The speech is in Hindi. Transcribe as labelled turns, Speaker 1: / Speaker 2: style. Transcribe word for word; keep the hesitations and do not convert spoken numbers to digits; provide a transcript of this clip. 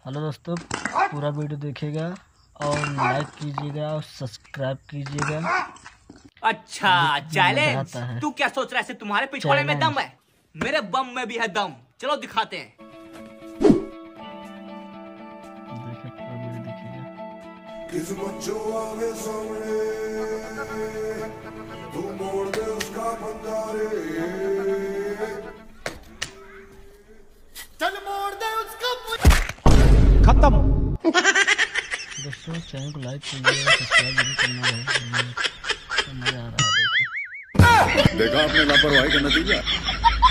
Speaker 1: हेलो दोस्तों, पूरा वीडियो देखिएगा और लाइक कीजिएगा और सब्सक्राइब कीजिएगा।
Speaker 2: अच्छा चैलेंज।
Speaker 1: है।
Speaker 2: तू क्या सोच रहा है? तुम्हारे पिछवाड़े में दम है, मेरे बम में भी है दम। चलो दिखाते हैं।
Speaker 1: देखिए पूरा वीडियो देखिएगा।
Speaker 3: किस्मत जो आवे सामने तू मोड़ दे उसका बंदारे, चल मोड़ दे उसका खत्म।
Speaker 1: दोस्तों चैनल को लाइक कीजिए, सब्सक्राइब भी करना है। मजा आ रहा है। देखिए
Speaker 3: देखा आपने लापरवाही का नतीजा।